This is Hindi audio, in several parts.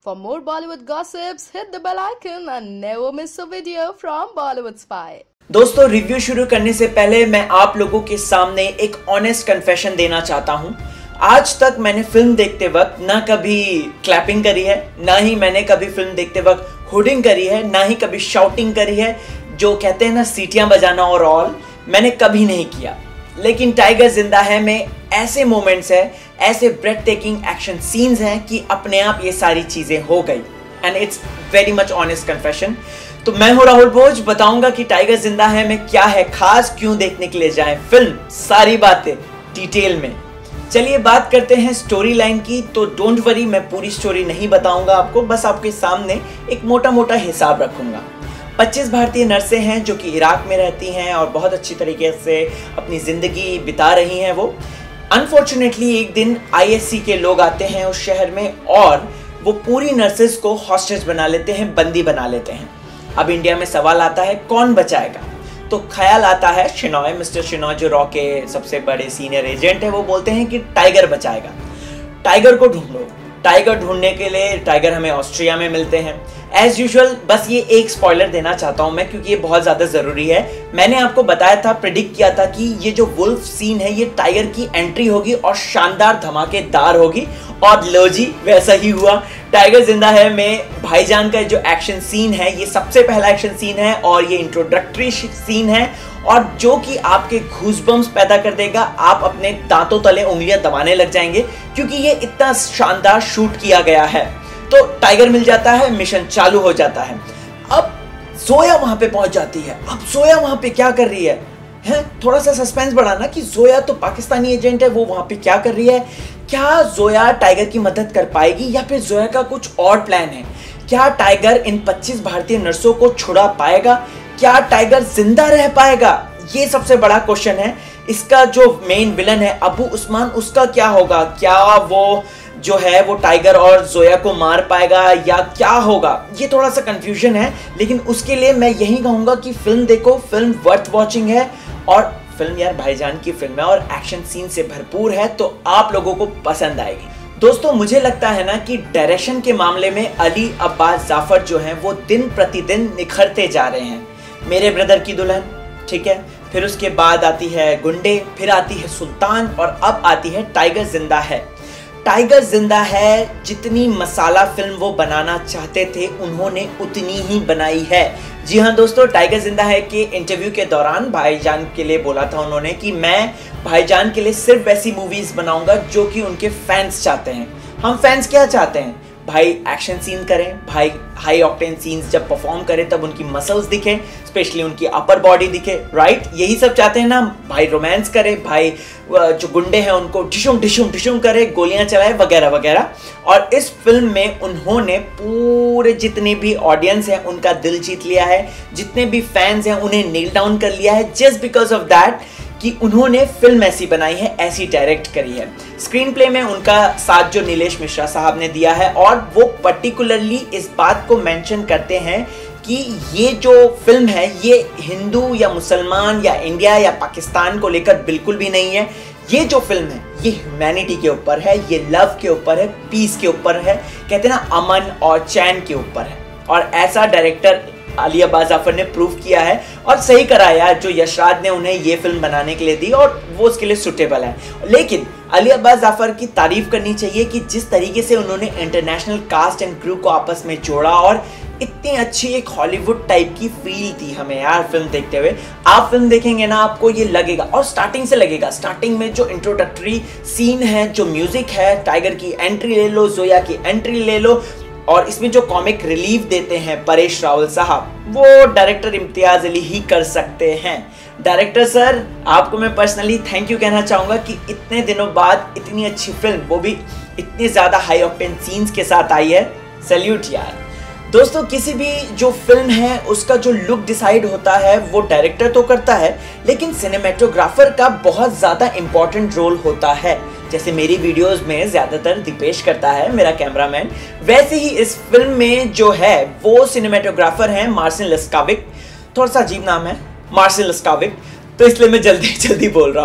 For more Bollywood gossips, hit the bell icon and never miss a video from Bollywood Spy. दोस्तों, रिव्यू शुरू करने से पहले मैं आप लोगों के सामने एक ऑनेस्ट कन्फेशन देना चाहता हूं। आज तक मैंने फिल्म देखते वक्त ना कभी क्लैपिंग करी है, ना ही मैंने कभी फिल्म देखते वक्त हुडिंग करी है, ना ही कभी शाउटिंग करी है, जो कहते हैं ना सीटियां बजाना और ऑल, मैंने कभी नहीं किया। लेकिन टाइगर जिंदा है में ऐसे मोमेंट्स है, ऐसे ब्रेथ टेकिंग एक्शन सीन्स हैं कि अपने आप ये सारी चीजें हो गई। And it's very much honest confession. तो मैं हूं राहुल भोज, बताऊंगा कि टाइगर जिंदा है में क्या है खास, क्यों देखने के लिए जाएं फिल्म, सारी बातें डिटेल में। चलिए बात करते हैं स्टोरी लाइन की। तो डोंट वरी, मैं पूरी स्टोरी नहीं बताऊंगा आपको, बस आपके सामने एक मोटा मोटा हिसाब रखूंगा। 25 भारतीय नर्सें हैं जो कि इराक में रहती हैं और बहुत अच्छी तरीके से अपनी जिंदगी बिता रही हैं। वो अनफॉर्चुनेटली एक दिन आईएससी के लोग आते हैं उस शहर में और वो पूरी नर्सेस को हॉस्टेज बना लेते हैं, बंदी बना लेते हैं। अब इंडिया में सवाल आता है कौन बचाएगा। तो ख्याल आता है शिनॉय, मिस्टर शिनॉय जो रॉ के सबसे बड़े सीनियर एजेंट है, वो बोलते हैं कि टाइगर बचाएगा। टाइगर को ढूंढो। टाइगर ढूंढने के लिए टाइगर हमें ऑस्ट्रिया में मिलते हैं एज यूजुअल। बस ये एक स्पॉइलर देना चाहता हूं मैं, क्योंकि ये बहुत ज्यादा जरूरी है। मैंने आपको बताया था, प्रेडिक्ट किया था कि ये जो वुल्फ सीन है ये टाइगर की एंट्री होगी और शानदार धमाकेदार होगी, और लो जी वैसा ही हुआ। टाइगर जिंदा है में भाईजान का जो एक्शन सीन है ये सबसे पहला एक्शन सीन है और ये इंट्रोडक्टरी सीन है, और जो कि आपके घूसबम्स पैदा कर देगा। आप अपने दांतों तले उंगलियां दबाने लग जाएंगे क्योंकि ये इतना शानदार शूट किया गया है। तो टाइगर मिल जाता है, मिशन चालू हो जाता है। अब जोया वहां पे पहुंच जाती है। अब जोया वहां पे क्या कर रही है? थोड़ा सा सस्पेंस बढ़ाना कि जोया तो पाकिस्तानी एजेंट है, वो वहां पे क्या कर रही है? क्या जोया टाइगर की मदद कर पाएगी या फिर जोया का कुछ और प्लान है? क्या टाइगर इन 25 भारतीय नर्सों को छुड़ा पाएगा? क्या टाइगर जिंदा रह पाएगा? ये सबसे बड़ा क्वेश्चन है। इसका जो मेन विलन है अबू उस्मान, उसका क्या होगा? क्या वो जो है वो टाइगर और जोया को मार पाएगा या क्या होगा? ये थोड़ा सा कंफ्यूजन है, लेकिन उसके लिए मैं यही कहूंगा कि फिल्म देखो, फिल्म वर्थ वॉचिंग है। और फिल्म यार भाईजान की फिल्म है और एक्शन सीन से भरपूर है, तो आप लोगों को पसंद आएगी। दोस्तों, मुझे लगता है ना कि डायरेक्शन के मामले में अली अब्बास जाफर जो हैं वो दिन प्रतिदिन निखरते जा रहे हैं। मेरे ब्रदर की दुल्हन, ठीक है, फिर उसके बाद आती है गुंडे, फिर आती है सुल्तान और अब आती है टाइगर जिंदा है। टाइगर जिंदा है जितनी मसाला फिल्म वो बनाना चाहते थे उन्होंने उतनी ही बनाई है। जी हाँ दोस्तों, टाइगर जिंदा है के इंटरव्यू के दौरान भाईजान के लिए बोला था उन्होंने कि मैं भाईजान के लिए सिर्फ वैसी मूवीज बनाऊंगा जो कि उनके फैंस चाहते हैं। हम फैंस क्या चाहते हैं? भाई एक्शन सीन करें, भाई हाई ऑक्टेन सीन्स जब परफॉर्म करें तब उनकी मसल्स दिखे, स्पेशली उनकी अपर बॉडी दिखे, राइट? यही सब चाहते हैं ना। भाई रोमांस करे, भाई जो गुंडे हैं उनको ढिशुम ढिशुम ढिशुम करे, गोलियां चलाए वगैरह वगैरह। और इस फिल्म में उन्होंने पूरे जितने भी ऑडियंस हैं उनका दिल जीत लिया है, जितने भी फैंस हैं उन्हें नील डाउन कर लिया है, जस्ट बिकॉज ऑफ दैट कि उन्होंने फिल्म ऐसी बनाई है, ऐसी डायरेक्ट करी है। स्क्रीन प्ले में उनका साथ जो नीलेश मिश्रा साहब ने दिया है, और वो पर्टिकुलरली इस बात को मेंशन करते हैं कि ये जो फिल्म है ये हिंदू या मुसलमान या इंडिया या पाकिस्तान को लेकर बिल्कुल भी नहीं है। ये जो फिल्म है ये ह्यूमैनिटी के ऊपर है, ये लव के ऊपर है, पीस के ऊपर है, कहते हैं ना अमन और चैन के ऊपर है। और ऐसा डायरेक्टर अली अब्बास जाफर ने प्रूव किया है और सही कराया जो यशराज ने उन्हें ये फिल्म बनाने के लिए दी, और वो उसके लिए सुटेबल है। लेकिन अली अब्बास जाफर की तारीफ करनी चाहिए कि जिस तरीके से उन्होंने इंटरनेशनल कास्ट एंड क्रू को आपस में जोड़ा और इतनी अच्छी एक हॉलीवुड टाइप की फील दी हमें यार फिल्म देखते हुए। आप फिल्म देखेंगे ना आपको ये लगेगा, और स्टार्टिंग से लगेगा। स्टार्टिंग में जो इंट्रोडक्टरी सीन है, जो म्यूजिक है, टाइगर की एंट्री ले लो, जोया की एंट्री ले लो, और इसमें जो कॉमिक रिलीफ देते हैं परेश रावल साहब, वो डायरेक्टर इम्तियाज अली ही कर सकते हैं। डायरेक्टर सर, आपको मैं पर्सनली थैंक यू कहना चाहूंगा कि इतने दिनों बाद इतनी अच्छी फिल्म, वो भी इतने ज्यादा हाई ऑक्टेन सीन्स के साथ आई है। सैल्यूट यार। दोस्तों, किसी भी जो फिल्म है उसका जो लुक डिसाइड होता है वो डायरेक्टर तो करता है, लेकिन सिनेमेटोग्राफर का बहुत ज्यादा इंपॉर्टेंट रोल होता है। जैसे मेरी वीडियोस में ज्यादातर दीपेश करता है, मेरा कैमरामैन, वैसे ही इस फिल्म में जो है वो सिनेमेटोग्राफर है मार्सिन लस्काविक। थोड़ा सा अजीब नाम है, मार्सिन लस्काविक, तो इसलिए मैं जल्दी जल्दी बोल रहा हूँ।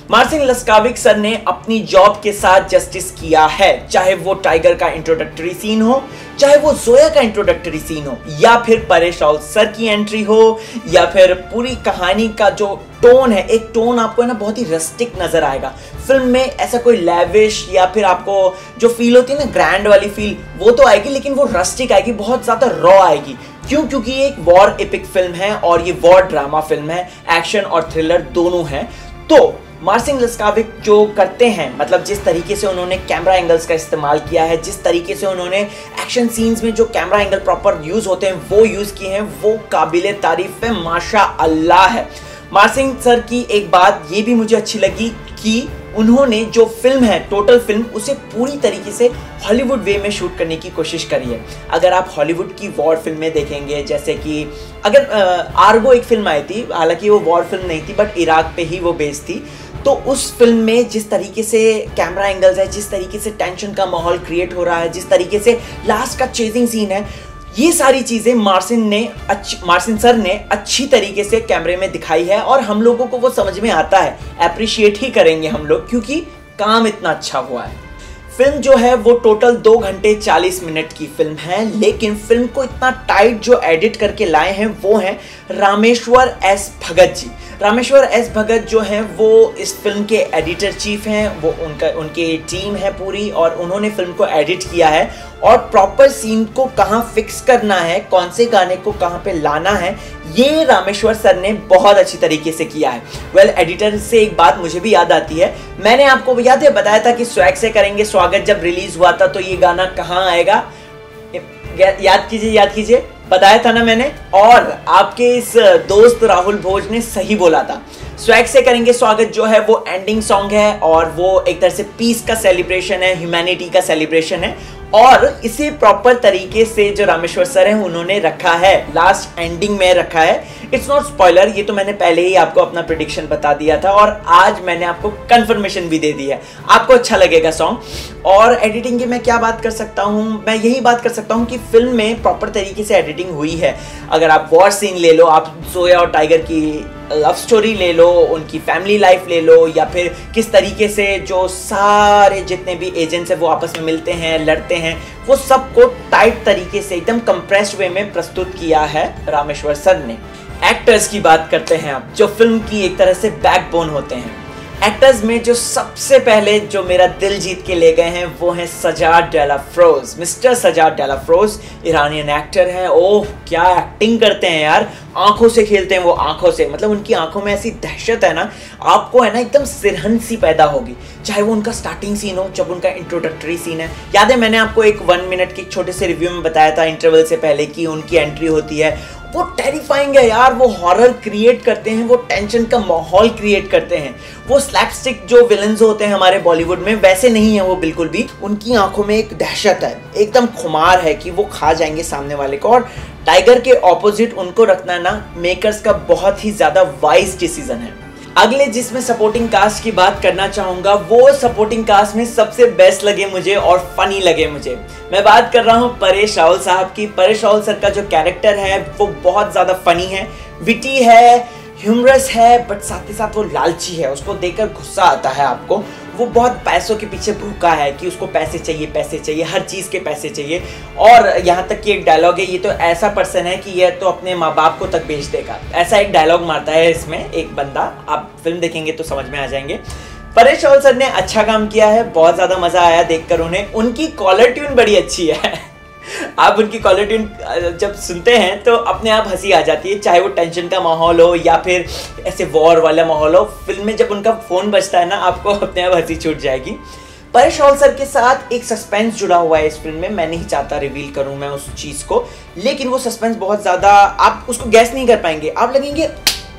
मार्सिन लस्काविक सर ने अपनी जॉब के साथ जस्टिस किया है, चाहे वो टाइगर का इंट्रोडक्टरी सीन हो, चाहे वो जोया का इंट्रोडक्टरी सीन हो, या फिर परेश रावल सर की एंट्री हो, या फिर पूरी कहानी का जो टोन है, एक टोन आपको है ना बहुत ही रस्टिक नजर आएगा फिल्म में। ऐसा कोई लैविश या फिर आपको जो फील होती है ना ग्रैंड वाली फील, वो तो आएगी, लेकिन वो रस्टिक आएगी, बहुत ज्यादा रॉ आएगी। क्यों? क्योंकि ये एक वॉर एपिक फिल्म है और ये वॉर ड्रामा फिल्म है, एक्शन और थ्रिलर दोनों है। तो मार्सिन लस्काविक जो करते हैं, मतलब जिस तरीके से उन्होंने कैमरा एंगल्स का इस्तेमाल किया है, जिस तरीके से उन्होंने एक्शन सीन्स में जो कैमरा एंगल प्रॉपर यूज होते हैं वो यूज किए हैं, वो काबिले तारीफ है, माशा अल्लाह है। मार्सिन सर की एक बात ये भी मुझे अच्छी लगी कि उन्होंने जो फिल्म है, टोटल फिल्म, उसे पूरी तरीके से हॉलीवुड वे में शूट करने की कोशिश करी है। अगर आप हॉलीवुड की वॉर फिल्में देखेंगे, जैसे कि अगर आर्गो एक फिल्म आई थी, हालांकि वो वॉर फिल्म नहीं थी बट इराक पे ही वो बेस्ड थी, तो उस फिल्म में जिस तरीके से कैमरा एंगल्स है, जिस तरीके से टेंशन का माहौल क्रिएट हो रहा है, जिस तरीके से लास्ट का चेजिंग सीन है, ये सारी चीजें मार्सिन सर ने अच्छी तरीके से कैमरे में दिखाई है और हम लोगों को वो समझ में आता है, अप्रिशिएट ही करेंगे हम लोग, क्योंकि काम इतना अच्छा हुआ है। फिल्म जो है वो टोटल 2 घंटे 40 मिनट की फिल्म है, लेकिन फिल्म को इतना टाइट जो एडिट करके लाए हैं वो हैं रामेश्वर एस भगत जी। रामेश्वर एस भगत जो हैं वो इस फिल्म के एडिटर चीफ हैं, वो उनकी टीम है पूरी, और उन्होंने फिल्म को एडिट किया है और प्रॉपर सीन को कहाँ फिक्स करना है, कौन से गाने को कहाँ पे लाना है, ये रामेश्वर सर ने बहुत अच्छी तरीके से किया है। वेल, एडिटर से एक बात मुझे भी याद आती है, मैंने आपको याद है बताया था कि स्वैग से करेंगे स्वागत जब रिलीज हुआ था तो ये गाना कहाँ आएगा, याद कीजिए, बताया था ना मैंने। और आपके इस दोस्त राहुल भोज ने सही बोला था, स्वैग से करेंगे स्वागत जो है वो एंडिंग सॉन्ग है और वो एक तरह से पीस का सेलिब्रेशन है, ह्यूमैनिटी का सेलिब्रेशन है, और इसे प्रॉपर तरीके से जो रामेश्वर सर हैं उन्होंने रखा है, लास्ट एंडिंग में रखा है। इट्स नॉट स्पॉइलर, ये तो मैंने पहले ही आपको अपना प्रेडिक्शन बता दिया था और आज मैंने आपको कंफर्मेशन भी दे दी है, आपको अच्छा लगेगा सॉन्ग। और एडिटिंग की मैं क्या बात कर सकता हूँ, मैं यही बात कर सकता हूँ कि फिल्म में प्रॉपर तरीके से एडिटिंग हुई है। अगर आप वॉर सीन ले लो, आप जोया और टाइगर की लव स्टोरी ले लो, उनकी फैमिली लाइफ ले लो, या फिर किस तरीके से जो सारे जितने भी एजेंट्स हैं वो आपस में मिलते हैं, लड़ते हैं, वो सबको टाइट तरीके से एकदम कंप्रेस्ड वे में प्रस्तुत किया है रामेश्वर सर ने। एक्टर्स की बात करते हैं अब, जो फिल्म की एक तरह से बैकबोन होते हैं। एक्टर्स में जो सबसे पहले जो मेरा दिल जीत के ले गए हैं वो हैं Sajad Delafrooz. Mister Sajad Delafrooz Iranian actor हैं। ओह क्या एक्टिंग करते हैं यार, आंखों से खेलते हैं वो, आंखों से, मतलब उनकी आंखों में ऐसी दहशत है ना, आपको है ना एकदम सिरहन सी पैदा होगी। चाहे वो उनका स्टार्टिंग सीन हो, जब उनका इंट्रोडक्टरी सीन है, याद है मैंने आपको एक 1 मिनट के छोटे से रिव्यू में बताया था इंटरवल से पहले कि उनकी एंट्री होती है, वो टेरिफाइंग है यार, वो हॉरर क्रिएट करते हैं, वो टेंशन का माहौल क्रिएट करते हैं। वो स्लैपस्टिक जो विलन्स होते हैं हमारे बॉलीवुड में वैसे नहीं है वो बिल्कुल भी, उनकी आंखों में एक दहशत है, एकदम खुमार है कि वो खा जाएंगे सामने वाले को। और टाइगर के ऑपोजिट उनको रखना ना मेकर्स का बहुत ही ज्यादा वाइज डिसीजन है। अगले जिसमें सपोर्टिंग कास्ट की बात करना चाहूंगा, वो सपोर्टिंग कास्ट में सबसे बेस्ट लगे मुझे और फनी लगे मुझे, मैं बात कर रहा हूं परेश रावल साहब की। परेश रावल सर का जो कैरेक्टर है वो बहुत ज्यादा फनी है, विटी है, ह्यूमरस है, बट साथ ही साथ वो लालची है, उसको देखकर गुस्सा आता है आपको। वो बहुत पैसों के पीछे भूखा है कि उसको पैसे चाहिए, हर चीज़ के पैसे चाहिए। और यहाँ तक कि एक डायलॉग है, ये तो ऐसा पर्सन है कि ये तो अपने माँ बाप को तक बेच देगा, ऐसा एक डायलॉग मारता है इसमें एक बंदा, आप फिल्म देखेंगे तो समझ में आ जाएंगे। परेश रावल सर ने अच्छा काम किया है, बहुत ज़्यादा मज़ा आया देखकर उन्हें। उनकी कॉलर ट्यून बड़ी अच्छी है आप उनकी कॉलर ट्यून जब सुनते हैं तो अपने आप हंसी आ जाती है, चाहे वो टेंशन का माहौल हो या फिर ऐसे वॉर वाला माहौल हो। फिल्म में जब उनका फोन बजता है ना, आपको अपने आप हंसी छूट जाएगी। परेश रावल सर के साथ एक सस्पेंस जुड़ा हुआ है इस फिल्म में, मैं नहीं चाहता रिवील करूं मैं उस चीज को, लेकिन वो सस्पेंस बहुत ज्यादा, आप उसको गैस नहीं कर पाएंगे, आप लगेंगे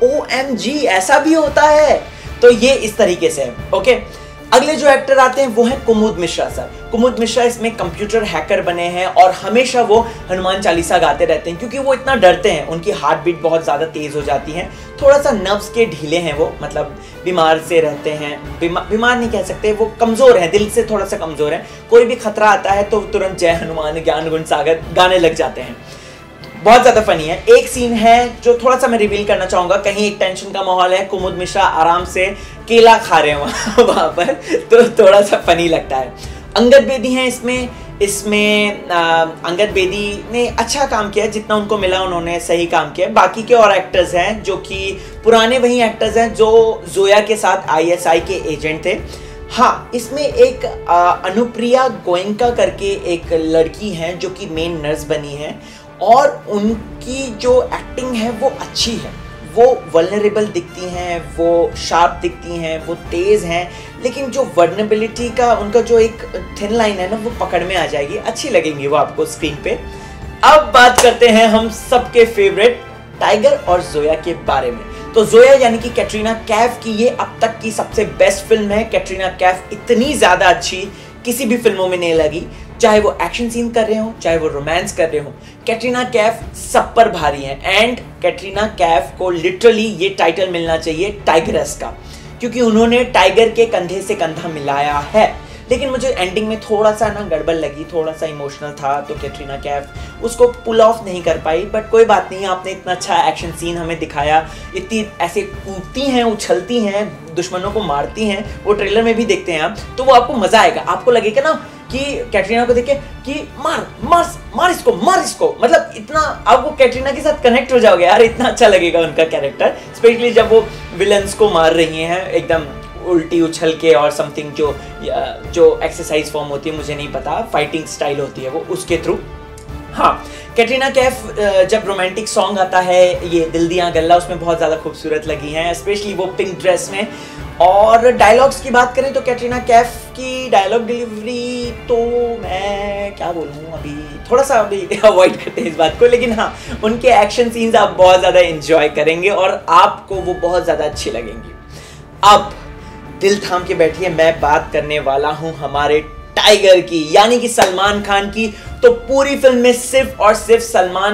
OMG ऐसा भी होता है, तो ये इस तरीके से है। ओके, अगले जो एक्टर आते हैं वो है कुमुद मिश्रा सर। कुमुद मिश्रा इसमें कंप्यूटर हैकर बने हैं और हमेशा वो हनुमान चालीसा गाते रहते हैं, क्योंकि वो इतना डरते हैं, उनकी हार्ट बीट बहुत ज़्यादा तेज़ हो जाती है, थोड़ा सा नर्व्स के ढीले हैं वो, मतलब बीमार से रहते हैं, बीमार नहीं कह सकते, वो कमज़ोर हैं, दिल से थोड़ा सा कमज़ोर है। कोई भी खतरा आता है तो तुरंत जय हनुमान ज्ञान गुण सागर गाने लग जाते हैं। बहुत ज्यादा फनी है। एक सीन है जो थोड़ा सा मैं रिवील करना चाहूंगा, कहीं एक टेंशन का माहौल है, कुमुद मिश्रा आराम से केला खा रहे हैं वहां पर, तो थोड़ा सा फनी लगता है। अंगद बेदी हैं इसमें अंगद बेदी ने अच्छा काम किया, जितना उनको मिला उन्होंने सही काम किया। बाकी के और एक्टर्स हैं जो कि पुराने वही एक्टर्स हैं जो जोया के साथ ISI के एजेंट थे। हाँ, इसमें एक अनुप्रिया गोयनका करके एक लड़की हैं जो कि मेन नर्स बनी है, और उनकी जो एक्टिंग है वो अच्छी है। वो वल्नरेबल दिखती हैं, वो शार्प दिखती हैं, वो तेज़ हैं, लेकिन जो वर्नेबिलिटी का उनका जो एक थिन लाइन है ना, वो पकड़ में आ जाएगी, अच्छी लगेंगी वो आपको स्क्रीन पे। अब बात करते हैं हम सबके फेवरेट टाइगर और जोया के बारे में। तो जोया यानी कि कैटरीना कैफ की ये अब तक की सबसे बेस्ट फिल्म है। कैटरीना कैफ इतनी ज़्यादा अच्छी किसी भी फिल्मों में नहीं लगी, चाहे वो एक्शन सीन कर रहे हो, चाहे वो रोमांस कर रहे हो, कैटरीना कैफ सब पर भारी है। एंड कैटरीना कैफ को लिटरली ये टाइटल मिलना चाहिए टाइगरेस का, क्योंकि उन्होंने टाइगर के कंधे से कंधा मिलाया है। लेकिन मुझे एंडिंग में थोड़ा सा ना गड़बड़ लगी, थोड़ा सा इमोशनल था, तो कैटरीना कैफ उसको पुल ऑफ नहीं कर पाई। बट कोई बात नहीं, आपने इतना अच्छा एक्शन सीन हमें दिखाया, इतनी ऐसे कूदती हैं, उछलती हैं, दुश्मनों को मारती हैं, वो ट्रेलर में भी देखते हैं आप, तो वो आपको मजा आएगा। आपको लगेगा ना कि कैटरीना को देखे कि मार मार मार इसको, मतलब इतना आपको कैटरीना के साथ कनेक्ट हो जाओगे यार, इतना अच्छा लगेगा उनका कैरेक्टर, स्पेशली जब वो विलन्स को मार रही हैं एकदम उल्टी उछल के, और समथिंग जो एक्सरसाइज फॉर्म होती है, मुझे नहीं पता, फाइटिंग स्टाइल होती है वो, उसके थ्रू। हाँ, कैटरीना कैफ जब रोमांटिक सॉन्ग आता है ये दिल दिया गल्ला, उसमें बहुत ज़्यादा खूबसूरत लगी हैं, स्पेशली वो पिंक ड्रेस में। और डायलॉग्स की बात करें तो कैटरीना कैफ की डायलॉग डिलीवरी तो मैं क्या बोलूँ, अभी थोड़ा सा अभी अवॉइड करते हैं इस बात को, लेकिन हाँ, उनके एक्शन सीन्स आप बहुत ज़्यादा एंजॉय करेंगे और आपको वो बहुत ज़्यादा अच्छी लगेंगी। अब दिल थाम के बैठिए, मैं बात करने वाला हूँ हमारे टाइगर की, यानी कि सलमान खान की। तो पूरी फिल्म में सिर्फ और सिर्फ सलमान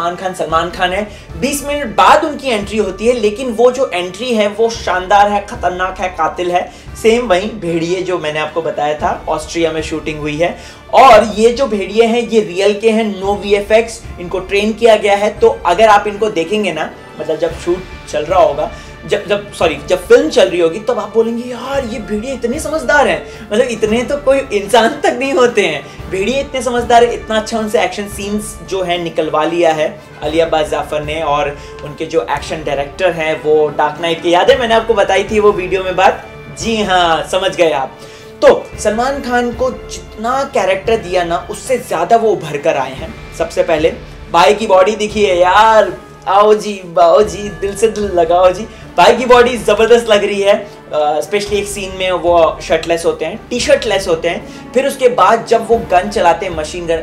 खान है। 20 मिनट बाद उनकी एंट्री होती है, लेकिन वो जो एंट्री है वो शानदार है, खतरनाक है, कातिल है। सेम वही भेड़िए जो मैंने आपको बताया था, ऑस्ट्रिया में शूटिंग हुई है, और ये जो भेड़िए हैं ये रियल के हैं, नो VFX, इनको ट्रेन किया गया है। तो अगर आप इनको देखेंगे ना, मतलब जब शूट चल रहा होगा, जब फिल्म चल रही होगी, तब आप बोलेंगे यार ये भेड़िए इतने समझदार हैं, मतलब इतने तो कोई इंसान तक नहीं होते हैं, भेड़िए इतने समझदार है। इतना अच्छा उनसे एक्शन सीन्स जो है निकलवा लिया है अली अब्बास जाफर ने, और उनके जो एक्शन डायरेक्टर हैं वो डार्क नाइट के, याद है मैंने आपको बताई थी वो वीडियो में बात, जी हाँ समझ गए आप। तो सलमान खान को जितना कैरेक्टर दिया ना, उससे ज्यादा वो उभर कर आए हैं। सबसे पहले भाई की बॉडी दिखिए यार, आओ जी बाओ जी, दिल से दिल लगाओ जी, भाई की बॉडी जबरदस्त लग रही है। स्पेशली एक सीन में वो शर्टलेस होते हैं, टी-शर्ट लेस होते हैं। फिर उसके बाद जब वो गन चलाते हैं, machine gun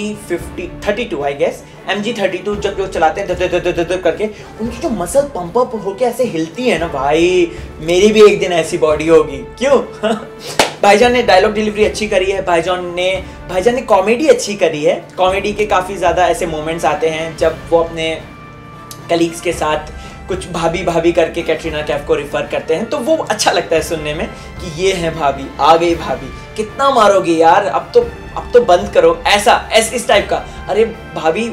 MG32 I guess, MG32 जब वो चलाते हैं दर करके, उनकी जो मसल पंप अप होके ऐसे हिलती है ना, भाई मेरी भी एक दिन ऐसी बॉडी होगी, क्यों? भाईजान ने डायलॉग डिलीवरी अच्छी करी है, भाईजान ने कॉमेडी अच्छी करी है। कॉमेडी के काफ़ी ज़्यादा ऐसे मोमेंट्स आते हैं जब वो अपने कलीग्स के साथ कुछ भाभी करके कैटरीना कैफ को रिफर करते हैं, तो वो अच्छा लगता है सुनने में कि ये है भाभी, आ गई भाभी, कितना मारोगे यार, अब तो बंद करो, इस टाइप का। अरे भाभी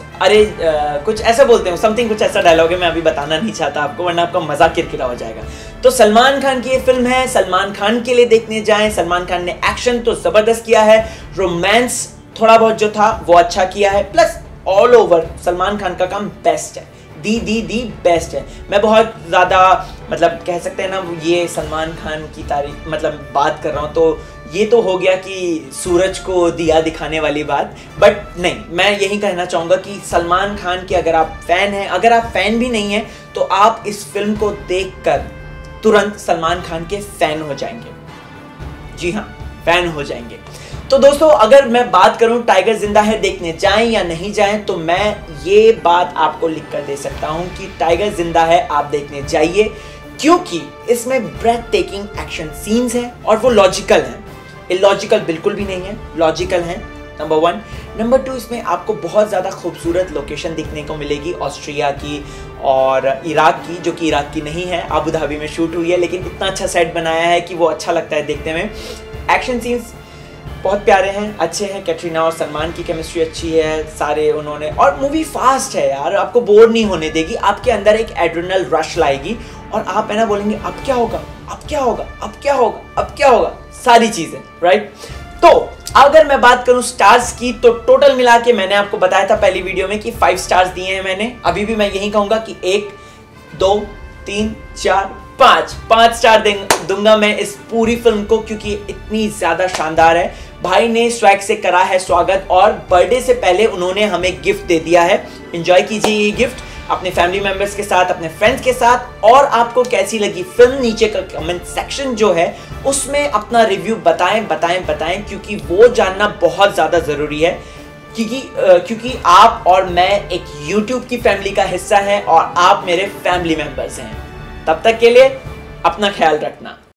कुछ ऐसा बोलते हैं, समथिंग कुछ ऐसा डायलॉग है, मैं अभी बताना नहीं चाहता आपको, वरना आपका मजाक किरकिरा हो जाएगा। तो सलमान खान की ये फिल्म है, सलमान खान के लिए देखने जाएं। सलमान खान ने एक्शन तो जबरदस्त किया है, रोमांस थोड़ा बहुत जो था वो अच्छा किया है, plus all over Salman Khan का काम बेस्ट है, दी बेस्ट है। मैं बहुत ज़्यादा मतलब कह सकते हैं ना, ये सलमान खान की तारीफ मतलब बात कर रहा हूँ, तो ये तो हो गया कि सूरज को दिया दिखाने वाली बात, बट नहीं, मैं यही कहना चाहूँगा कि सलमान खान के अगर आप फ़ैन हैं, अगर आप फ़ैन भी नहीं हैं, तो आप इस फिल्म को देखकर तुरंत सलमान खान के फ़ैन हो जाएंगे। जी हाँ, फ़ैन हो जाएंगे। तो दोस्तों, अगर मैं बात करूं टाइगर जिंदा है देखने जाएं या नहीं जाएं, तो मैं ये बात आपको लिख कर दे सकता हूं कि टाइगर जिंदा है आप देखने जाइए, क्योंकि इसमें ब्रेथ टेकिंग एक्शन सीन्स हैं और वो लॉजिकल हैं, इलॉजिकल बिल्कुल भी नहीं है, लॉजिकल हैं, नंबर 1। नंबर 2, इसमें आपको बहुत ज़्यादा खूबसूरत लोकेशन दिखने को मिलेगी, ऑस्ट्रिया की और इराक की, जो कि इराक की नहीं है, अबू धाबी में शूट हुई है, लेकिन इतना अच्छा सेट बनाया है कि वो अच्छा लगता है देखने में। एक्शन सीन्स बहुत प्यारे हैं, अच्छे हैं, कैटरीना और सलमान की केमिस्ट्री अच्छी है, सारे उन्होंने, और मूवी फास्ट है यार, आपको बोर नहीं होने देगी, आपके अंदर एक एड्रेनल रश लाएगी और आप है ना बोलेंगे अब क्या होगा, अब क्या होगा, अब क्या होगा, अब क्या होगा, सारी चीजें, राइट। तो अगर मैं बात करूं स्टार्स की, तो टोटल मिला के मैंने आपको बताया था पहली वीडियो में कि 5 स्टार्स दिए हैं मैंने। अभी भी मैं यही कहूंगा कि 1 2 3 4 5 स्टार दूंगा मैं इस पूरी फिल्म को, क्योंकि इतनी ज्यादा शानदार है। भाई ने स्वैग से करा है स्वागत, और बर्थडे से पहले उन्होंने हमें गिफ्ट दे दिया है। एंजॉय कीजिए ये गिफ्ट अपने फैमिली मेंबर्स के साथ, अपने फ्रेंड्स के साथ। और आपको कैसी लगी फिल्म, नीचे का कमेंट सेक्शन जो है उसमें अपना रिव्यू बताएं, क्योंकि वो जानना बहुत ज्यादा जरूरी है। क्योंकि आप और मैं एक YouTube की फैमिली का हिस्सा हैं और आप मेरे फैमिली मेंबर्स हैं। तब तक के लिए अपना ख्याल रखना।